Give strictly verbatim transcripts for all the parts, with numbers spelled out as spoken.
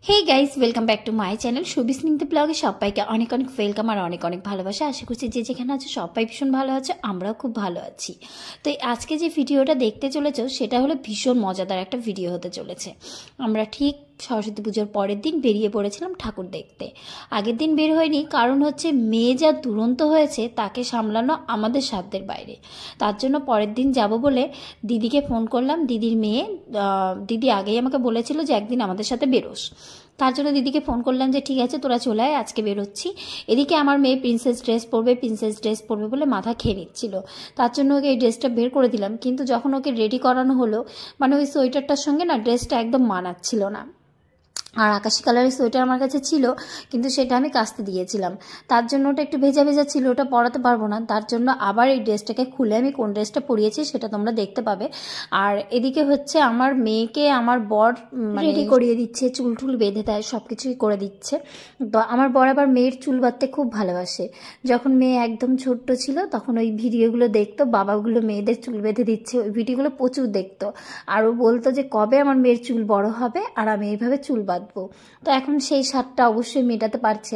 Hey guys welcome back to my channel Shubhi Snigdha ब्लगे सबाइके अनेक अनेक वेलकम और अनेक अनेक भालोबासा आशा करछि जे जेखाने आछो सबाई भीषण भालो आछो आमराओ खूब भालो आछि। तो आज के जे भिडियोटा देखते चलेछो सेटा हलो भीषण मजादार एक भिडियो होते चलेछे। आमरा ठीक सरस्वती पूजोर परेर दिन बेरिये पड़ेछिलाम ठाकुर देखते। आगेर दिन बेर हयनि कारण हच्छे मेये जा दुरন্ত हयेछे ताके सामलानो आमादेर साध्येर बाइरे। तार जोन्नो परेर दिन जाबो बोले दिदिके फोन करलाम। दिदिर मेये दिदी आगेई आमाके बोलेछिलो जे एकदिन आमादेर साथे बेरोस। तार जोन्नो दिदिके फोन करलाम जे ठीक आछे तोरा चले आय आजके बेरोচ্ছি। एदिके आमार मेये प्रिंसेस ड्रेस पड़बे प्रिंसेस ड्रेस पड़बे बोले माथा खेये निচ্ছিল। तार जोन्नो ओके ड्रेसटा बेर करे दिलाम किन्तु जखन ओके रेडी करानो हलो माने ओई सोয়েটারটার संगे ना ड्रेसटा एकदम मानाচ্ছিল ना। और आकाशी कलर सोয়েটার আমার কাছে ছিল কিন্তু সেটা আমি কাচতে দিয়েছিলাম। তার জন্য ওটা একটু ভেজা ভেজা ছিল, ওটা পরাতে পারবো না। তার জন্য আবার এই ড্রেসটাকে খুলে আমি কোন ড্রেসটা পরিয়েছি সেটা তোমরা দেখতে পাবে। আর এদিকে হচ্ছে আমার মেয়েকে আমার বর রেডি করিয়ে দিচ্ছে, চুল টুল বেঁধে দেয়, সব কিছুই করে দিচ্ছে। তো আমার বর আবার মেয়ের চুল বাঁধতে খুব ভালোবাসে। যখন মেয়ে একদম ছোট্ট ছিল তখন ওই ভিডিওগুলো দেখতো, বাবাগুলো মেয়েদের চুল বেঁধে দিচ্ছে, ওই ভিডিওগুলো প্রচুর দেখতো। আর ও বলতো যে কবে আমার মেয়ের চুল বড় হবে আর আমি এইভাবে চুল বাঁধবো। তো এখন সেই স্বাদটা অবশ্যই মেটাতে পারছে।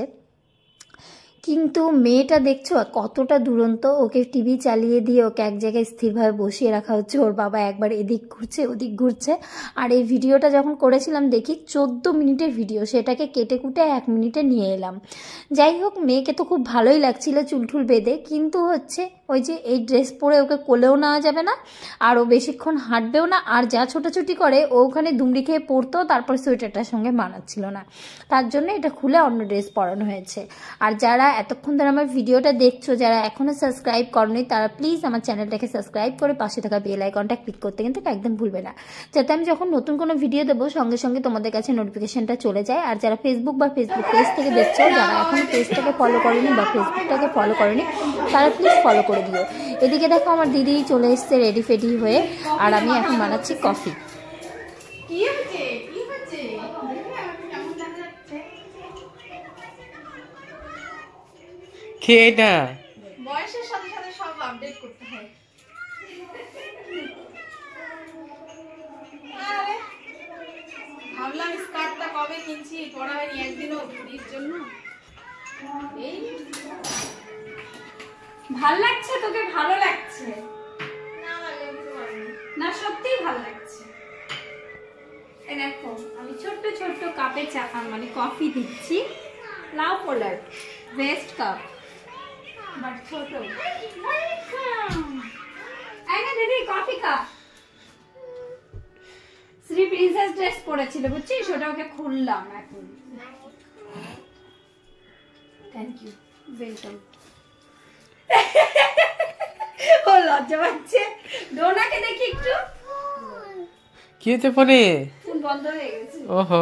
কিন্তু মেয়েটা দেখছো কতটা দুরন্ত, ওকে টিভি চালিয়ে দিয়ে ওকে এক জায়গায় স্থিরভাবে বসিয়ে রাখা হচ্ছে। ওর বাবা একবার এদিক ঘুরছে ওদিক ঘুরছে। আর এই ভিডিওটা যখন করেছিলাম দেখি চোদ্দ মিনিটের ভিডিও, সেটাকে কেটে কুটে এক মিনিটে নিয়ে এলাম। যাই হোক, মেয়েকে তো খুব ভালোই লাগছিল চুলটুল বেঁধে, কিন্তু হচ্ছে ওই যে এই ড্রেস পরে ওকে কোলেও নেওয়া যাবে না আর ও বেশিক্ষণ হাঁটবেও না। আর যা ছোটাছুটি করে ও ওখানে দুমড়ি খেয়ে পড়তো, তারপর সোয়েটারটার সঙ্গে মানাচ্ছিল না। তার জন্য এটা খুলে অন্য ড্রেস পরানো হয়েছে। আর যারা এতক্ষণ ধরে আমার ভিডিওটা দেখছো, যারা এখনও সাবস্ক্রাইব করনি তারা প্লিজ আমার চ্যানেলটাকে সাবস্ক্রাইব করে পাশে থাকা বেল আইকনটা ক্লিক করতে কিন্তু একদম ভুলবে না, যাতে আমি যখন নতুন কোনো ভিডিও দেবো সঙ্গে সঙ্গে তোমাদের কাছে নোটিফিকেশনটা চলে যায়। আর যারা ফেসবুক বা ফেসবুক পেজ থেকে দেখছো, যারা এখন পেজটাকে ফলো করেনি বা ফেসবুকটাকে ফলো করেনি তারা প্লিজ ফলো করে দিও। এদিকে দেখো আমার দিদি চলে এসছে রেডি ফেডি হয়ে, আর আমি এখন বানাচ্ছি কফি। কেডা বয়সের সাথে সাথে সব আপডেট করতে হয়। আরে ভাবলাম স্কার্টটা কবে কিনছি, পরা হয়নি একদিনও দিদির জন্য। এই ভালো লাগছে তোকে? ভালো লাগছে না? না সত্যিই ভালো লাগছে। এই দেখো আমি ছোট্ট ছোট্ট কাপে চা মানে কফি দিচ্ছি। লাভ পোলার বেস্ট কাপ বাট ছোট। এই না দিদি coffee cup. Shree princess dress পরেছিল বুঝছিস, ওটা ওকে খুললাম এখন। Thank you, welcome. ও লজ্জা পাচ্ছে। ডোনাকে দেখি একটু। কি হতে পারে? ফোন বন্ধ হয়ে গেছে। ওহো,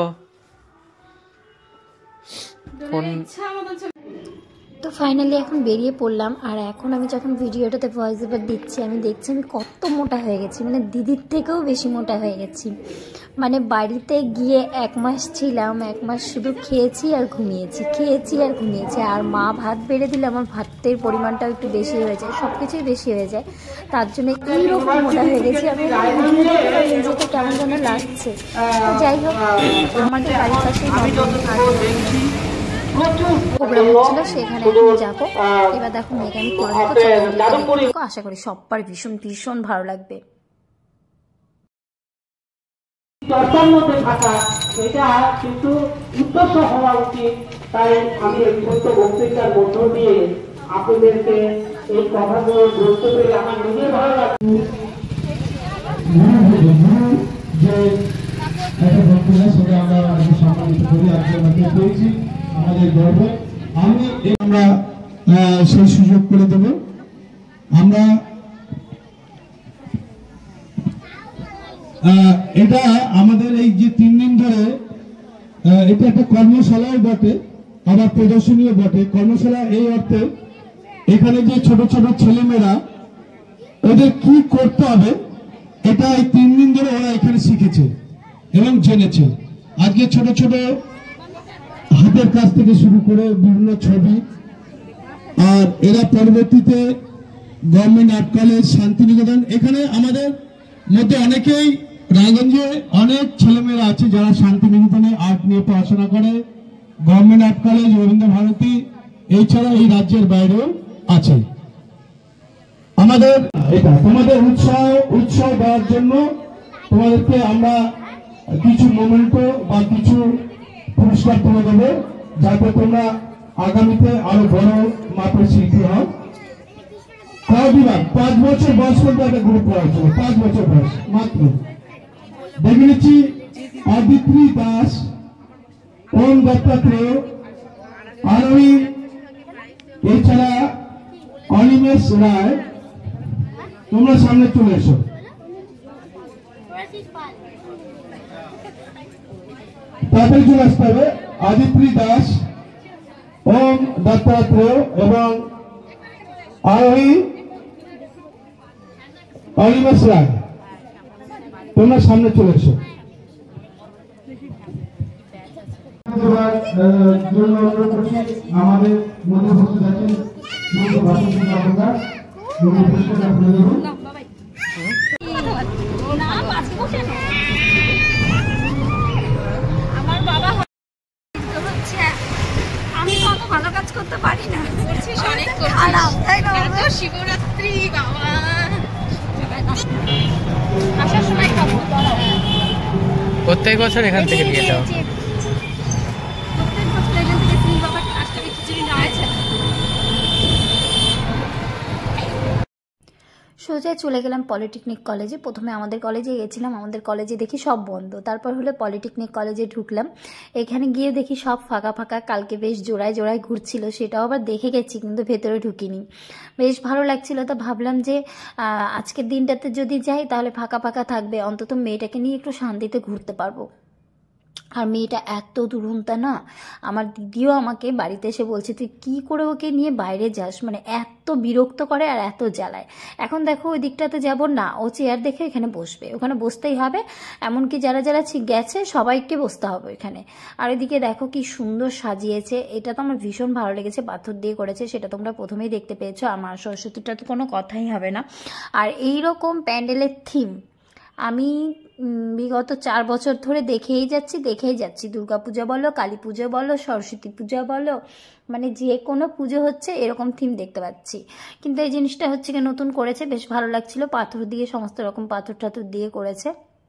ডোনার ইচ্ছা মতো। তো ফাইনালি এখন বেরিয়ে পড়লাম। আর এখন আমি যখন ভিডিওটাতে ভয়েস ওভার দিচ্ছি আমি দেখছি আমি কত মোটা হয়ে গেছি, মানে দিদির থেকেও বেশি মোটা হয়ে গেছি। মানে বাড়িতে গিয়ে এক মাস ছিলাম, এক মাস শুধু খেয়েছি আর ঘুমিয়েছি, খেয়েছি আর ঘুমিয়েছি। আর মা ভাত বেড়ে দিলে আমার ভাতের পরিমাণটাও একটু বেশি হয়ে যায়, সব কিছুই বেশি হয়ে যায়। তার জন্য এইরকম মোটা হয়ে গেছি আমি। নিজেকে কেমন যেন লাগছে। তো যাই হোক, আমাদের বাড়ির পাশে প্রোগ্রাম হচ্ছিল, সেখানে এখন যাবো। এবার দেখো মেয়েকে আমি করে দেবো। আশা করি সবার ভীষণ ভীষণ ভালো লাগবে। চর্চার মধ্যে থাকা এটা কিন্তু উদ্দেশ্য হওয়া উচিত। তাই আমি এই ছোট্ট বক্তৃতার মধ্য দিয়ে আপনাদেরকে এই কথাগুলো বলতে পেরে আমার নিজের ভালো লাগছে। যে একটা বক্তৃতা সেটা আমরা সম্মানিত করি, আপনাদের পেয়েছি আমাদের গর্ব। আমি আমরা সেই সুযোগ করে দেব। আমরা এটা আমাদের এই যে তিন দিন ধরে এটা একটা কর্মশালাও বটে, আবার প্রদর্শনীও বটে। কর্মশালা এই অর্থে এখানে যে ছোট ছোট ছেলেমেয়েরা ওদের কি করতে হবে এটা এই তিন দিন ধরে ওরা এখানে শিখেছে এবং জেনেছে। আজকে ছোট ছোট হাতের কাজ থেকে শুরু করে বিভিন্ন ছবি, আর এরা পরবর্তীতে গভর্নমেন্ট আর্ট কলেজ, শান্তিনিকেতন, এখানে আমাদের মধ্যে অনেকেই রায়গঞ্জে অনেক ছেলেমেয়েরা আছে যারা শান্তিনিকেতনে আর্ট নিয়ে পড়াশোনা করে, government art college, Rabindra Bharati, এছাড়া এই রাজ্যের বাইরেও আছে। আমাদের এটা তোমাদের উৎসাহ উৎসাহ দেওয়ার জন্য তোমাদেরকে আমরা কিছু মোমেন্টো বা কিছু পুরস্কার তুলে দেবো, যাতে তোমরা আগামীতে আরো বড় মাপের শিল্পী হও। কয় বিভাগ, পাঁচ বছর বয়স পর্যন্ত একটা গ্রুপ করা হচ্ছিল, পাঁচ বছর বয়স মাত্র। দেখে নিচ্ছি অদিত্রী দাস, ওম দত্তাত্রেয়, আরোহী, এছাড়া অনিমেষ রায়। তোমরা সামনে চলে এসো। তাড়াতাড়ি চলে আসতে হবে। অদিত্রী দাস, ওম দত্তাত্রেয় এবং আরোহী অনিমেষ রায়, তোমরা সামনে চলে এসো। আমাদের মধ্যে উপস্থিত আছেন আমার বাবা হচ্ছে, আমি কত ভালো কাজ করতে পারি না, খারাপ তাই না? শিবরাত্রি বাবা আসার সময় খাবো, প্রত্যেক বছর এখান থেকে নিয়ে যাও। প্রত্যেক বছর এখান থেকে শ্রী বাবার আষ্টমী খিচুড়ি নেওয়া আছে। সোজা চলে গেলাম পলিটেকনিক কলেজে। প্রথমে আমাদের কলেজে গেছিলাম, আমাদের কলেজে দেখি সব বন্ধ। তারপর হলো পলিটেকনিক কলেজে ঢুকলাম, এখানে গিয়ে দেখি সব ফাঁকা ফাঁকা। কালকে বেশ জোড়ায় জোড়ায় ঘুরছিল, সেটাও আবার দেখে গেছি, কিন্তু ভেতরে ঢুকিনি। বেশ ভালো লাগছিল, তো ভাবলাম যে আজকের দিনটাতে যদি যাই তাহলে ফাঁকা ফাঁকা থাকবে, অন্তত মেয়েটাকে নিয়ে একটু শান্তিতে ঘুরতে পারবো। আর মেয়েটা এত দুরুন্তা না, আমার দিদিও আমাকে বাড়িতে এসে বলছে তুই কী করে ওকে নিয়ে বাইরে যাস, মানে এত বিরক্ত করে আর এত জ্বালায়। এখন দেখো ওই দিকটাতে যাব না, ও চেয়ার দেখে এখানে বসবে, ওখানে বসতেই হবে। এমনকি যারা যারা গেছে সবাইকে বসতে হবে এখানে। আর এদিকে দেখো কি সুন্দর সাজিয়েছে, এটা তো আমার ভীষণ ভালো লেগেছে, পাথর দিয়ে করেছে, সেটা তোমরা প্রথমেই দেখতে পেয়েছো। আমার সরস্বতীটা তো কোনো কথাই হবে না। আর এই রকম প্যান্ডেলের থিম আমি বিগত চার বছর ধরে দেখেই যাচ্ছি দেখেই যাচ্ছি দুর্গা পূজা বলো, কালী পুজো বলো, সরস্বতী পূজা বলো, মানে যে কোনো পুজো হচ্ছে এরকম থিম দেখতে পাচ্ছি। কিন্তু এই জিনিসটা হচ্ছে কি নতুন করেছে, বেশ ভালো লাগছিল, পাথর দিয়ে সমস্ত রকম পাথর টাথর দিয়ে করেছে,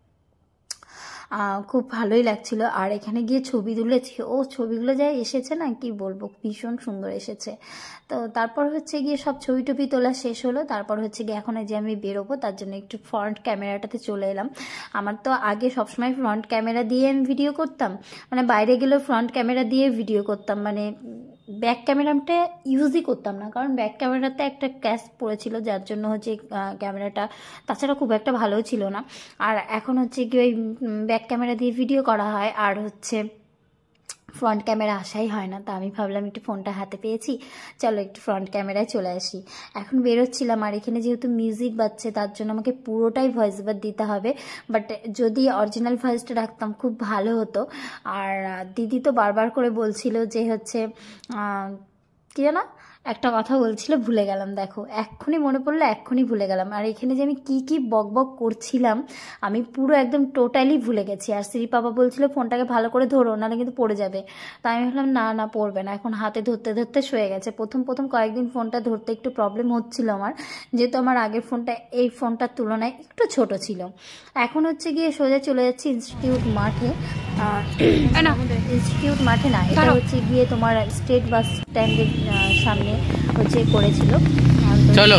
খুব ভালোই লাগছিল। আর এখানে গিয়ে ছবি তুলেছি, ও ছবিগুলো যা এসেছে না কি বলবো, ভীষণ সুন্দর এসেছে। তো তারপর হচ্ছে গিয়ে সব ছবি টবি তোলা শেষ হলো। তারপর হচ্ছে গিয়ে এখন যে আমি বেরোবো তার জন্য একটু ফ্রন্ট ক্যামেরাটাতে চলে এলাম। আমার তো আগে সবসময় ফ্রন্ট ক্যামেরা দিয়ে আমি ভিডিও করতাম, মানে বাইরে গেলেও ফ্রন্ট ক্যামেরা দিয়ে ভিডিও করতাম, মানে ব্যাক ক্যামেরাটা ইউজই করতাম না, কারণ ব্যাক ক্যামেরাতে একটা ক্যাশ পড়েছিল, যার জন্য হচ্ছে ক্যামেরাটা তাছাড়া খুব একটা ভালো ছিল না। আর এখন হচ্ছে কি ওই ব্যাক ক্যামেরা দিয়ে ভিডিও করা হয়, আর হচ্ছে ফ্রন্ট ক্যামেরা আসাই হয় না। তা আমি ভাবলাম একটু ফোনটা হাতে পেয়েছি, চলো একটু ফ্রন্ট ক্যামেরায় চলে আসি। এখন বেরোচ্ছিলাম, আর এখানে যেহেতু মিউজিক বাজছে তার জন্য আমাকে পুরোটাই ভয়েস ওভার দিতে হবে, বাট যদি অরিজিনাল ভয়েসটা রাখতাম খুব ভালো হতো। আর দিদি তো বারবার করে বলছিল যে হচ্ছে কি জানা একটা কথা বলছিল, ভুলে গেলাম, দেখো এক্ষুনি মনে পড়লো, এক্ষুনি ভুলে গেলাম। আর এখানে যে আমি কি কি বক বক করছিলাম আমি পুরো একদম টোটালি ভুলে গেছি। আর শ্রী বাবা বলছিল ফোনটাকে ভালো করে ধরো, নাহলে কিন্তু পড়ে যাবে। তাই আমি ভাবলাম না না পড়বে না, এখন হাতে ধরতে ধরতে শুয়ে গেছে। প্রথম প্রথম কয়েকদিন ফোনটা ধরতে একটু প্রবলেম হচ্ছিল আমার, যেহেতু আমার আগের ফোনটা এই ফোনটার তুলনায় একটু ছোট ছিল। এখন হচ্ছে গিয়ে সোজা চলে যাচ্ছি ইনস্টিটিউট মাঠে। ইনস্টিটিউট মাঠে না, এটা হচ্ছে গিয়ে তোমার স্টেট বাস স্ট্যান্ডের সামনে হচ্ছে করেছিল। চলো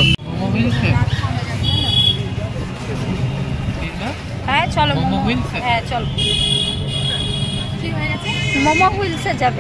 হ্যাঁ চলো হ্যাঁ চলো মোমো হুইলসে যাবে।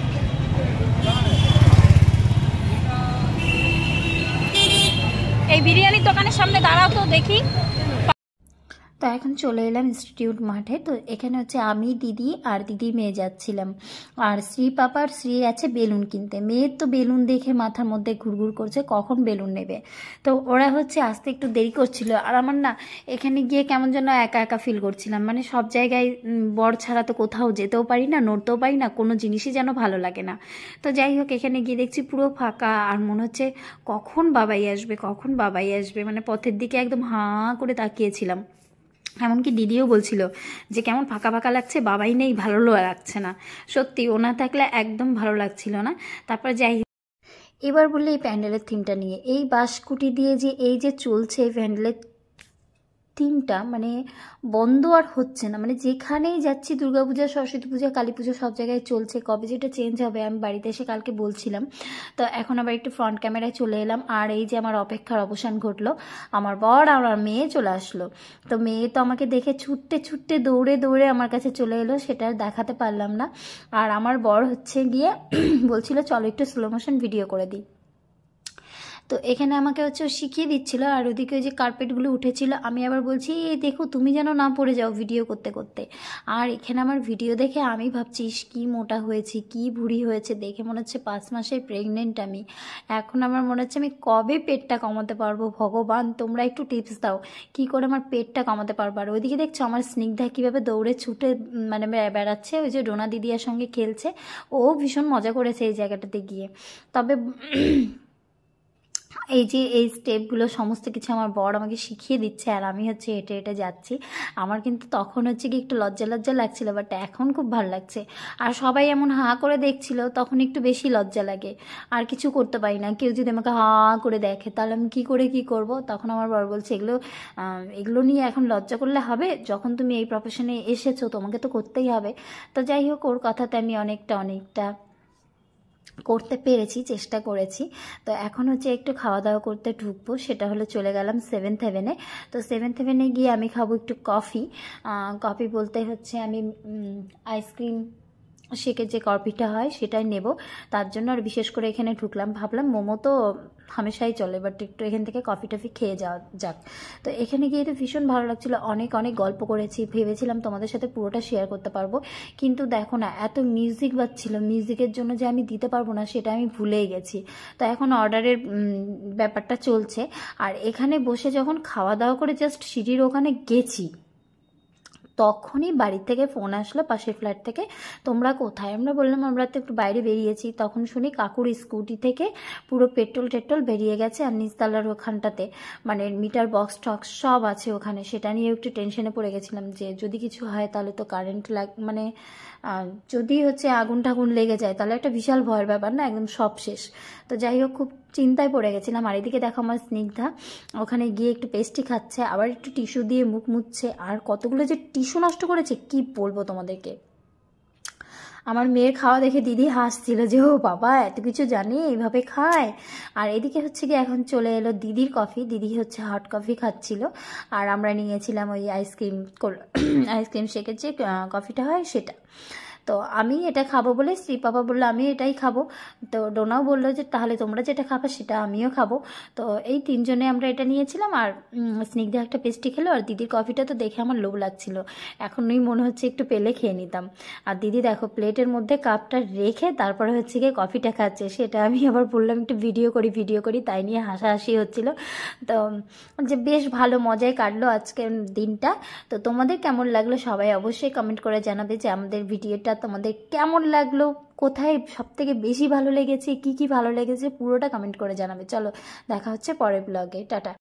এই বিরিয়ানির দোকানের সামনে দাঁড়াও তো দেখি। তো এখন চলে এলাম ইনস্টিটিউট মাঠে। তো এখানে হচ্ছে আমি, দিদি আর দিদি মেয়ে যাচ্ছিলাম। আর শ্রী পাপার শ্রী আছে বেলুন কিনতে, মেয়ের তো বেলুন দেখে মাথার মধ্যে ঘুরঘুর করছে কখন বেলুন নেবে। তো ওরা হচ্ছে আসতে একটু দেরি করছিল, আর আমার না এখানে গিয়ে কেমন যেন একা একা ফিল করছিলাম, মানে সব জায়গায় বর ছাড়া তো কোথাও যেতেও পারি না, নড়তেও পারি না, কোনো জিনিসই যেন ভালো লাগে না। তো যাই হোক এখানে গিয়ে দেখছি পুরো ফাঁকা, আর মনে হচ্ছে কখন বাবাই আসবে কখন বাবাই আসবে, মানে পথের দিকে একদম হাঁ করে তাকিয়েছিলাম। এমনকি দিদিও বলছিল যে কেমন ফাঁকা ফাঁকা লাগছে, বাবাই নেই, ভালো লাগছে না। সত্যি ও না থাকলে একদম ভালো লাগছিল না। তারপর যাই, এবার বললে এই প্যান্ডেলের থিমটা নিয়ে, এই বাঁশকুটি দিয়ে যে এই যে চলছে এই প্যান্ডেলের থিমটা, মানে বন্ধ আর হচ্ছে না। মানে যেখানেই যাচ্ছি দুর্গাপূজা, সরস্বতী পূজা, কালী পুজো সব জায়গায় চলছে। কবে যেটা চেঞ্জ হবে আমি বাড়িতে এসে কালকে বলছিলাম। তো এখন আবার একটু ফ্রন্ট ক্যামেরায় চলে এলাম। আর এই যে আমার অপেক্ষার অবসান ঘটলো, আমার বর আর আমার মেয়ে চলে আসলো। তো মেয়ে তো আমাকে দেখে ছুটতে ছুটতে দৌড়ে দৌড়ে আমার কাছে চলে এলো, সেটা আর দেখাতে পারলাম না। আর আমার বর হচ্ছে গিয়ে বলছিল চলো একটু স্লো মোশন ভিডিও করে দিই। তো এখানে আমাকে হচ্ছে ও শিখিয়ে দিচ্ছিল, আর ওদিকে ওই যে কার্পেটগুলো উঠেছিল, আমি আবার বলছি এই দেখো তুমি যেন না পড়ে যাও ভিডিও করতে করতে। আর এখানে আমার ভিডিও দেখে আমি ভাবছি কি মোটা হয়েছি, কি ভুঁড়ি হয়েছে, দেখে মনে হচ্ছে পাঁচ মাসের প্রেগনেন্ট আমি। এখন আমার মনে হচ্ছে আমি কবে পেটটা কমাতে পারবো, ভগবান তোমরা একটু টিপস দাও কি করে আমার পেটটা কমাতে পারবো। আর ওইদিকে দেখছো আমার স্নিগ্ধা কীভাবে দৌড়ে ছুটে মানে বেড়াচ্ছে, ওই যে ডোনা দিদিয়ার সঙ্গে খেলছে। ও ভীষণ মজা করেছে এই জায়গাটাতে গিয়ে। তবে এই যে এই স্টেপগুলো সমস্ত কিছু আমার বর আমাকে শিখিয়ে দিচ্ছে, আর আমি হচ্ছে হেঁটে হেঁটে যাচ্ছি। আমার কিন্তু তখন হচ্ছে কি একটু লজ্জা লজ্জা লাগছিল, বাট এখন খুব ভালো লাগছে। আর সবাই এমন হাঁ করে দেখছিল, তখন একটু বেশি লজ্জা লাগে, আর কিছু করতে পারি না। কেউ যদি আমাকে হাঁ করে দেখে তাহলে আমি কী করে কি করব। তখন আমার বর বলছে এগুলো এগুলো নিয়ে এখন লজ্জা করলে হবে, যখন তুমি এই প্রফেশনে এসেছো তোমাকে তো করতেই হবে। তো যাই হোক, ওর কথাতে আমি অনেকটা অনেকটা করতে পেরেছি, চেষ্টা করেছি। তো এখন হচ্ছে একটু খাওয়া দাওয়া করতে ঢুকবো, সেটা হলো চলে গেলাম সেভেন্থ হেভেনে। তো সেভেন্থ হেভেনে গিয়ে আমি খাবো একটু কফি। কফি বলতে হচ্ছে আমি আইসক্রিম শেকের যে কফিটা হয় সেটাই নেব, তার জন্য। আর বিশেষ করে এখানে ঢুকলাম, ভাবলাম মোমো তো হামেশাই চলে, বাট একটু এখান থেকে কফি টফি খেয়ে যাওয়া যাক। তো এখানে গিয়ে তো ভীষণ ভালো লাগছিল, অনেক অনেক গল্প করেছি, ভেবেছিলাম তোমাদের সাথে পুরোটা শেয়ার করতে পারবো, কিন্তু দেখো না এত মিউজিক বাজছিল, মিউজিকের জন্য যে আমি দিতে পারবো না সেটা আমি ভুলেই গেছি। তো এখন অর্ডারের ব্যাপারটা চলছে। আর এখানে বসে যখন খাওয়া দাওয়া করে জাস্ট সিঁড়ির ওখানে গেছি, তখনই বাড়ি থেকে ফোন আসলো পাশের ফ্ল্যাট থেকে, তোমরা কোথায়? আমরা বললাম আমরা তো একটু বাইরে বেরিয়েছি। তখন শুনি কাকুর স্কুটি থেকে পুরো পেট্রোল টেট্রোল বেরিয়ে গেছে, আর নিচতলার ওখানটাতে মানে মিটার বক্স টক্স সব আছে ওখানে। সেটা নিয়ে একটু টেনশনে পড়ে গেছিলাম যে যদি কিছু হয় তাহলে তো কারেন্ট লাগ মানে যদি হচ্ছে আগুন টাগুন লেগে যায় তাহলে একটা বিশাল ভয়ের ব্যাপার না, একদম সব শেষ। তো যাই হোক, খুব চিন্তায় পড়ে গেছিলাম। আর এদিকে দেখো আমার স্নিগ্ধা ওখানে গিয়ে একটু পেস্ট্রি খাচ্ছে, আবার একটু টিস্যু দিয়ে মুখ মুছছে, আর কতগুলো যে টিস্যু নষ্ট করেছে কি বলবো তোমাদেরকে। আমার মেয়ের খাওয়া দেখে দিদি হাসছিল যে ও বাবা এত কিছু জানে, এইভাবে খায়। আর এদিকে হচ্ছে কি এখন চলে এলো দিদির কফি, দিদি হচ্ছে হট কফি খাচ্ছিল, আর আমরা নিয়েছিলাম ওই আইসক্রিম আইসক্রিম শেকের যে কফিটা হয় সেটা। তো আমি এটা খাবো বলে শ্রী পাপা বললো আমি এটাই খাবো, তো ডোনাও বললো যে তাহলে তোমরা যেটা খাবে সেটা আমিও খাবো। তো এই তিনজনে আমরা এটা নিয়েছিলাম, আর স্নিগ্ধা একটা পেস্ট্রি খেলো, আর দিদির কফিটা তো দেখে আমার লোভ লাগছিল, এখনই মনে হচ্ছে একটু পেলে খেয়ে নিতাম। আর দিদি দেখো প্লেটের মধ্যে কাপটা রেখে তারপরে হচ্ছে গিয়ে কফিটা খাচ্ছে, সেটা আমি আবার বললাম একটু ভিডিও করি ভিডিও করি তাই নিয়ে হাসাহাসি হচ্ছিল। তো যে বেশ ভালো মজায় কাটলো আজকের দিনটা। তো তোমাদের কেমন লাগলো সবাই অবশ্যই কমেন্ট করে জানাবে যে আমাদের ভিডিওটা তোমাদের কেমন লাগলো, কোথায় সব থেকে বেশি ভালো লেগেছে, কি কি ভালো লেগেছে পুরোটা কমেন্ট করে জানাবে। চলো দেখা হচ্ছে পরের ব্লগে, টাটা।